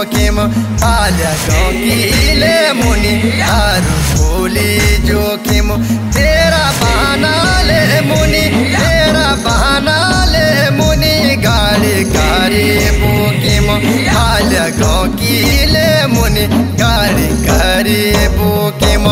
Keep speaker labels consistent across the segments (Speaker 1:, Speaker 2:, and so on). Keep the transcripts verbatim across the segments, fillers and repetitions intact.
Speaker 1: जोखिम आल्या गौकीले मुनि आरु बोली जोखिम तेरा बहाना ले मुनि तेरा बहाना ले मुनि गाड़ी गाड़ी बोकिम आल्या गौकीले मुनि गाड़ी गाड़ी बोकिम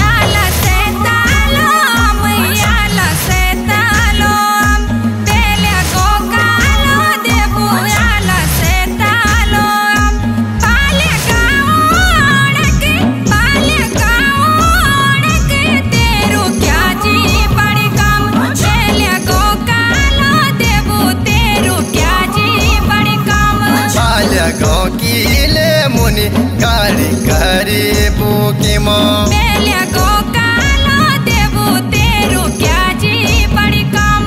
Speaker 1: गौकीले मुनि गाड़ी गाड़ी बोकिम
Speaker 2: बेलिया गोकाला देवो तेरू क्या जी बड़ी काम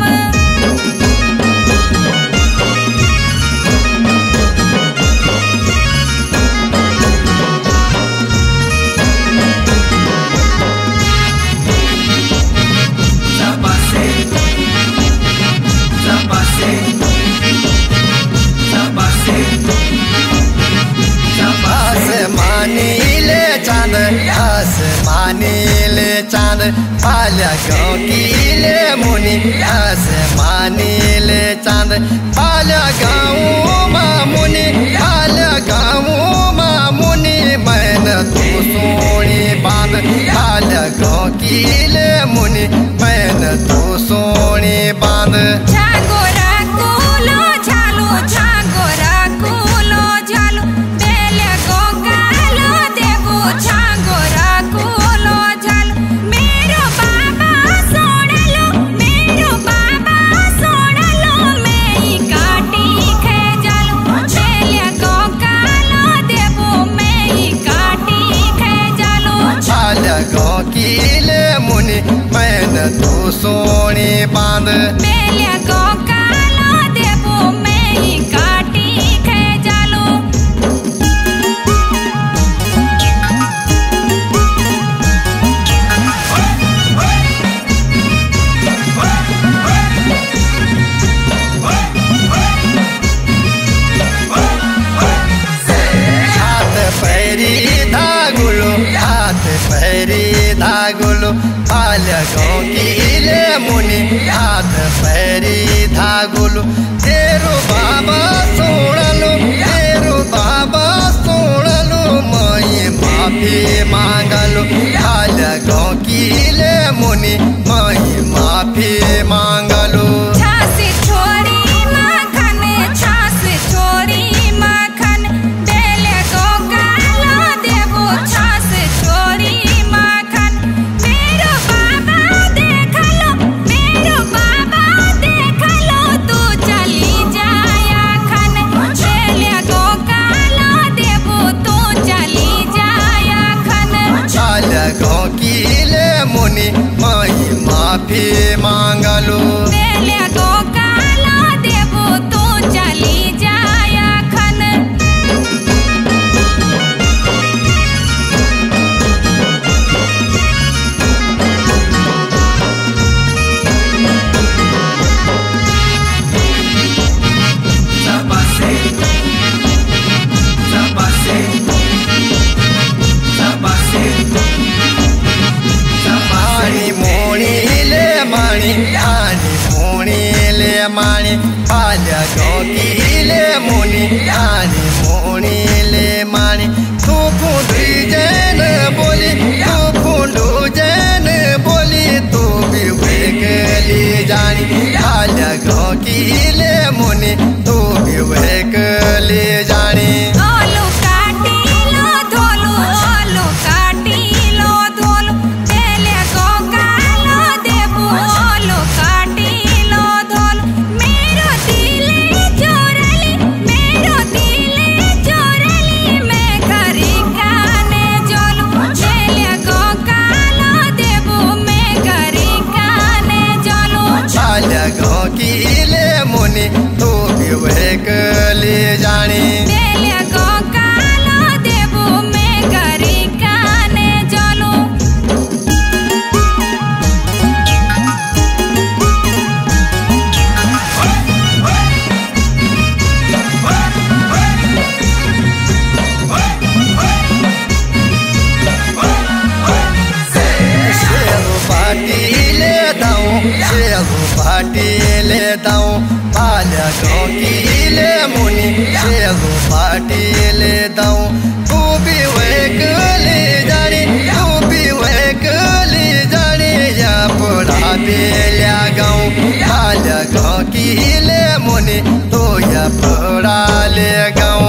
Speaker 1: आसमानीले चाँद आल्या गौकीले मुनि आसमानीले चाँद आल्या गाउँमा मुनि आल्या गाउँमा मुनि मैन तू सोनी बाँध आल्या गौकीले मुनि मैन तू सोनी बाँध
Speaker 2: छागोरा कुलो झालो छागोरा कुलो झालो बेलिया गोकालो देवो छागोरा कुलो झालो मेरो बाबा सोडलो मेरो बाबा सोडलो मैं काटी खे जालो बेलिया गोकालो देवो मैं काटी खे जालो
Speaker 1: आल्या गौकीले मुनि मैन तू सोनी बाँध
Speaker 2: बेलिया गोकालो देवो मैं काटी खे जालो
Speaker 1: हाथ पैरी धागुलो हाथ पैरी धागुलो आल्या गौकीले मुनि हाथ पैरी धागुलो तेरो बाबा सोडलो तेरो बाबा सोडलो मैं माफी मांगलो आल्या गौकीले मुनि मैं माफी मांगलो
Speaker 2: छासी छोरी माखन छासी छोरी माखन बेलिया गोकालो देवो छासी छोरी माखन मेरो बाबा देखलो मेरो बाबा देखलो तू चली जाया खन बेलिया गोकालो देवो तू चली जाया खन
Speaker 1: आल्या गौकीले मुनि मैं माफी मांगलो
Speaker 2: बेलिया गोकालो देवो तू चली जाया खन
Speaker 1: आनी मोणीले माणी आनी मोणीले माणी आल्या गौकीले मुनि आनी मोणीले माणी तू फुंडू जैन बोली तू फुंडू जैन बोली तू भी वेगली जानी आल्या गौकीले मुनि तू भी वेगली जानी
Speaker 2: ओलो काटीलो धोलो ओलो काटीलो धोलो बेलिया गोकालो देवो ओलो काटीलो धोलो मेरो दिले चोरली मेरो दिले
Speaker 1: पाटीले दाऊ पाल्या गौकीले मुनी सेलू पाटीले दाऊ तू भी वैकली जाणी तू भी वैकली जाणी या पुढा बेल्या गाऊ पाल्या गौकीले मुनी तो या पुढाले गाऊ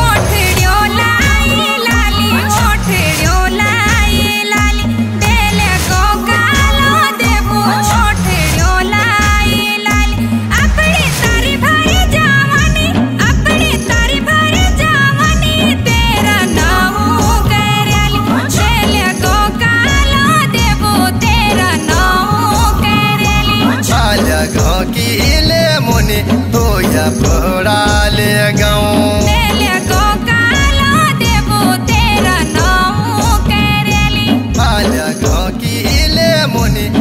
Speaker 1: गौकीले मुनी तो या पुढाले गाऊ पाल्या गौकीले मुनी